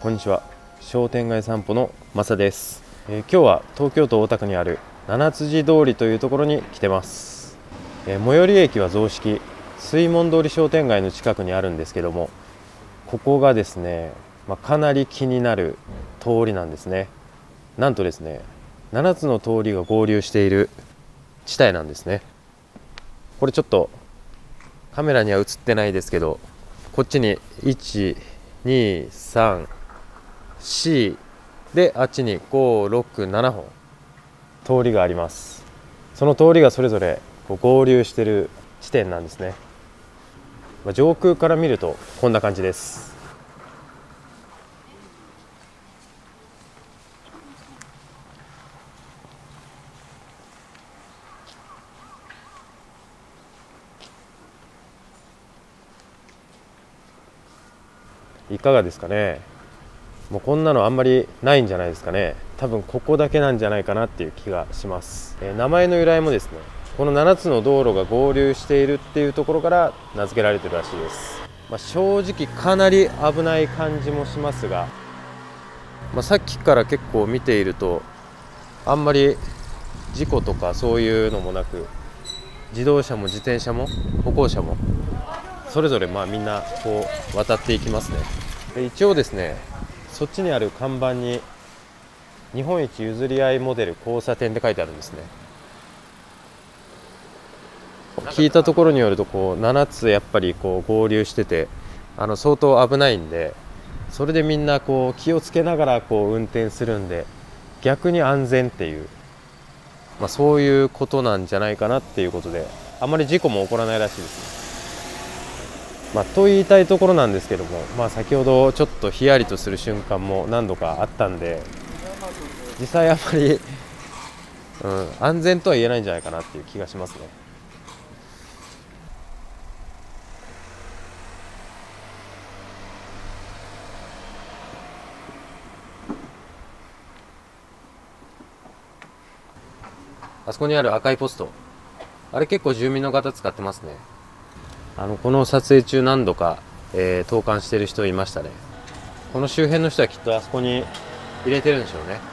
こんにちは。商店街散歩のマサです。今日は東京都大田区にある七辻通りというところに来てます。最寄り駅は雑色水門通り商店街の近くにあるんですけども、ここがですね、かなり気になる通りなんですね。なんとですね、7つの通りが合流している地帯なんですね。これちょっとカメラには映ってないですけど、こっちに1、2、3、4で、あっちに5、6、7本通りがあります。その通りがそれぞれ合流している地点なんですね。上空から見るとこんな感じです。いかがですかね。もうこんなのあんまりないんじゃないですかね。多分ここだけなんじゃないかなっていう気がします。名前の由来もですね、この7つの道路が合流しているっていうところから名付けられてるらしいです。正直かなり危ない感じもしますが、さっきから結構見ているとあんまり事故とかそういうのもなく、自動車も自転車も歩行者もそれぞれみんなこう渡っていきますね。で一応ですね、そっちにある看板に日本一譲り合いモデル交差点って書いてあるんですね。聞いたところによると7つやっぱり合流してて相当危ないんで、それでみんな気をつけながら運転するんで、逆に安全っていう、そういうことなんじゃないかなっていうことで、あまり事故も起こらないらしいですね。と言いたいところなんですけども、先ほどちょっとヒヤリとする瞬間も何度かあったんで、実際あまり、安全とは言えないんじゃないかなっていう気がしますね。あそこにある赤いポスト、あれ結構住民の方使ってますね。この撮影中何度か、投函してる人いましたね。この周辺の人はきっとあそこに入れてるんでしょうね。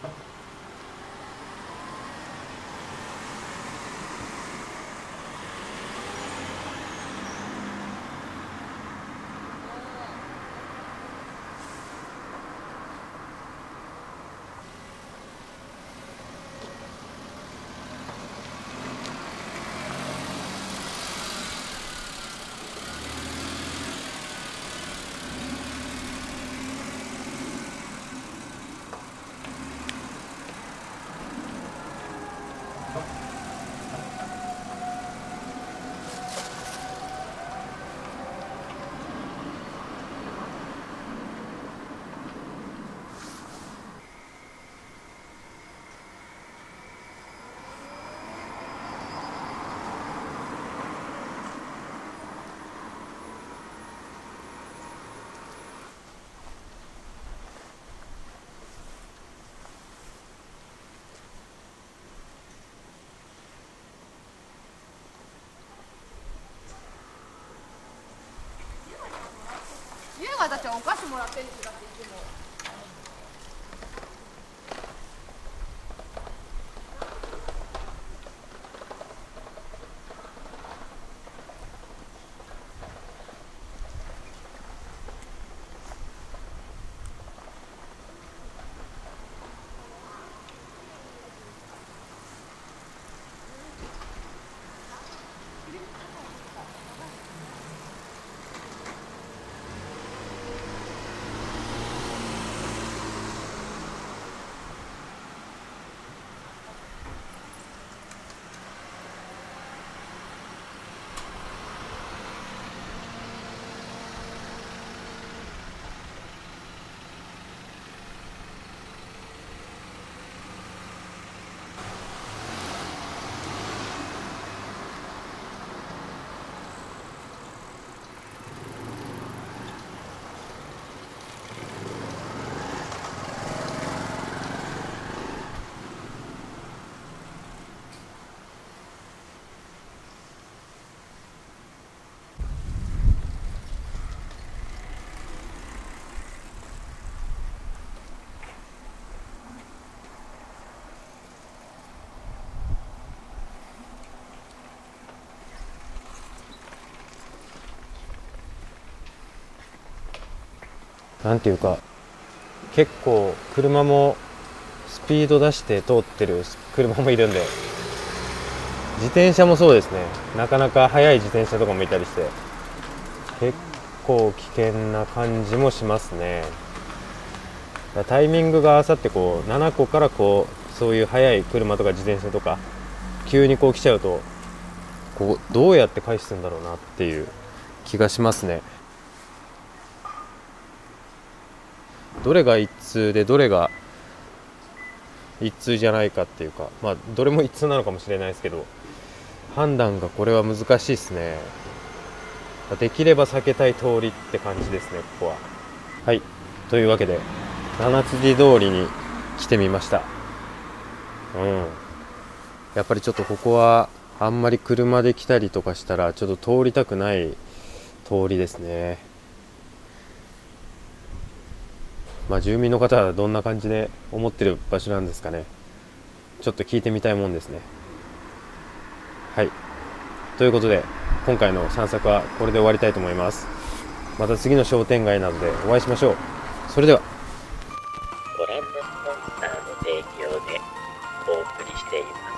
優雅たちはお菓子もらってるんですよ、だっていつも。 なんていうか、結構車もスピード出して通ってる車もいるんで、自転車もそうですね。なかなか速い自転車とかもいたりして、結構危険な感じもしますね。タイミングがあさってこう7個からこうそういう速い車とか自転車とか急にこう来ちゃうと、こうどうやって回避するんだろうなっていう気がしますね。どれが一通でどれが一通じゃないかっていうか、まあどれも一通なのかもしれないですけど、判断がこれは難しいですね。できれば避けたい通りって感じですね、ここは。はい、というわけで七辻通りに来てみました。やっぱりちょっとここはあんまり車で来たりとかしたらちょっと通りたくない通りですね。まあ住民の方はどんな感じで思ってる場所なんですかね。ちょっと聞いてみたいもんですね。はい、ということで今回の散策はこれで終わりたいと思います。また次の商店街などでお会いしましょう。それでは。 ご覧のスポンサーの提供でお送りしています。